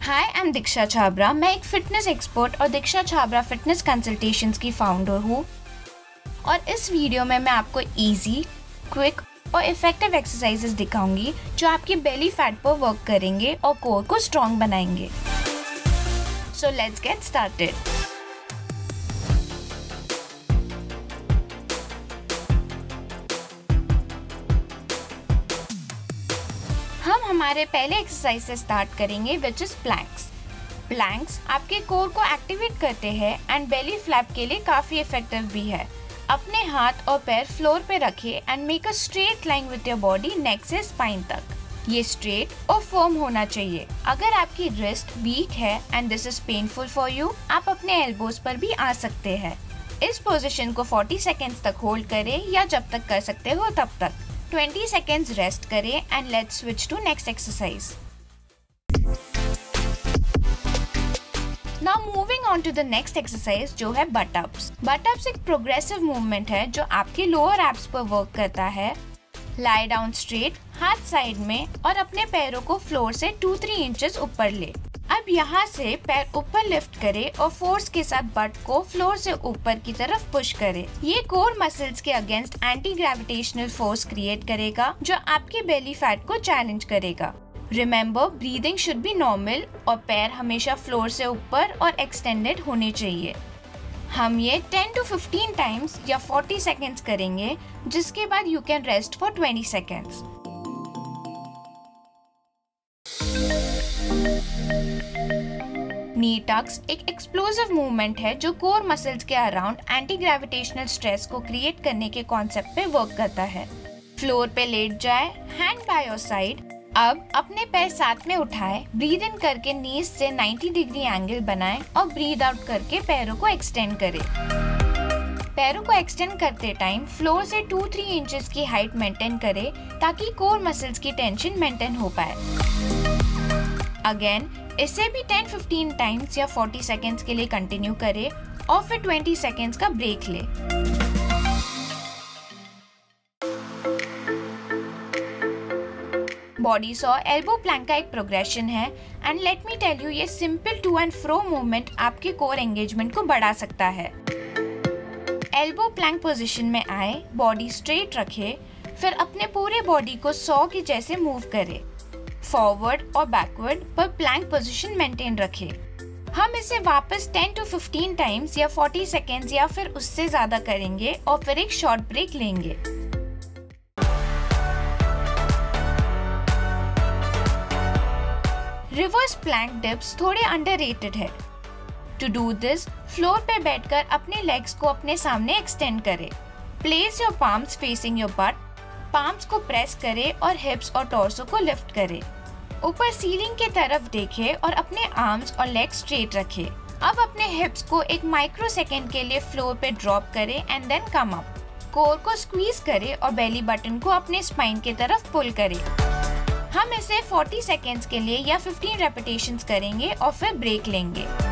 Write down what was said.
Hi, I am दीक्षा छाबरा। मैं एक fitness expert और दीक्षा छाबरा फिटनेस कंसल्टेशंस की फाउंडर हूँ और इस वीडियो में मैं आपको इजी, क्विक और इफेक्टिव एक्सरसाइजेस दिखाऊंगी जो आपकी बेली फैट पर वर्क करेंगे और कोर को स्ट्रॉन्ग बनाएंगे। So let's get started. हम हमारे पहले एक्सरसाइज से स्टार्ट करेंगे विच इज प्लैंक्स। प्लैंक्स आपके कोर को एक्टिवेट करते हैं एंड बेली फ्लैप के लिए काफी इफेक्टिव भी है। अपने हाथ और पैर फ्लोर पे रखें and make a straight line with your body neck से स्पाइन तक। ये स्ट्रेट और फर्म होना चाहिए। अगर आपकी रिस्ट वीक है and this is painful for you, आप अपने एल्बोज पर भी आ सकते हैं। इस पोजीशन को 40 सेकेंड्स तक होल्ड करें या जब तक कर सकते हो तब तक। 20 seconds रेस्ट करें and let's switch to next exercise. Now moving on to the next exercise जो है बट अप्स। बट अप्स एक प्रोग्रेसिव मूवमेंट है जो आपके लोअर एब्स पर वर्क करता है। लाई डाउन स्ट्रेट, हाथ साइड में और अपने पैरों को फ्लोर से 2-3 इंचेस ऊपर ले। अब यहाँ से पैर ऊपर लिफ्ट करें और फोर्स के साथ बट को फ्लोर से ऊपर की तरफ पुश करें। ये कोर मसल्स के against anti gravitational force create करेगा जो आपकी बेली फैट को चैलेंज करेगा। Remember, breathing should be normal और पैर हमेशा फ्लोर से ऊपर और एक्सटेंडेड होने चाहिए। हम ये 10 to 15 टाइम्स या 40 सेकेंड्स करेंगे, जिसके बाद you can rest for 20 seconds. Knee tucks एक एक्सप्लोसिव मूवमेंट है जो कोर मसल्स के अराउंड एंटी ग्रेविटेशनल स्ट्रेस को क्रिएट करने के कॉन्सेप्ट पे वर्क करता है। फ्लोर पे लेट जाए, हैंड बाय योर साइड। अब अपने पैर साथ में उठाएं, ब्रीद इन करके नीज से 90 डिग्री एंगल बनाएं और ब्रीद आउट करके पैरों को एक्सटेंड करें। पैरों को एक्सटेंड करते टाइम फ्लोर से 2-3 इंचेस की हाइट मेंटेन करें ताकि कोर मसल्स की टेंशन मेंटेन हो पाए। अगेन इसे भी 10-15 टाइम्स या 40 सेकेंड्स के लिए कंटिन्यू करें और फिर 20 सेकेंड्स का ब्रेक ले। बॉडी सॉ एल्बो प्लैंक का एक प्रोग्रेशन है and let me tell you, ये simple to and fro movement आपके कोर एंगेजमेंट को बढ़ा सकता है। एल्बो प्लैंक पोजीशन में आए, बॉडी स्ट्रेट रखे, फिर अपने पूरे बॉडी को सॉ के जैसे मूव करे। फॉरवर्ड और बैकवर्ड पर प्लैंक पोजीशन मेंटेन रखें। हम इसे वापस 10 to 15 टाइम्स या 40 सेकेंड्स या फिर उससे ज्यादा करेंगे और फिर एक शॉर्ट ब्रेक लेंगे। रिवर्स प्लैंक डिप्स थोड़े अंडररेटेड है। टू डू दिस, फ्लोर पे बैठकर अपने लेग्स को अपने सामने एक्सटेंड करें। Place your palms facing your butt. Palms को प्रेस करें और हिप्स और टॉर्सो को लिफ्ट करें। ऊपर सीलिंग के तरफ देखें और अपने आर्म्स और लेग्स स्ट्रेट रखें। अब अपने हिप्स को एक माइक्रो सेकेंड के लिए फ्लोर पे ड्रॉप करें and then come up. Core को स्क्वीज करें और बेली बटन को अपने स्पाइन की तरफ पुल करें। हम इसे 40 सेकेंड्स के लिए या 15 रेपिटेशंस करेंगे और फिर ब्रेक लेंगे।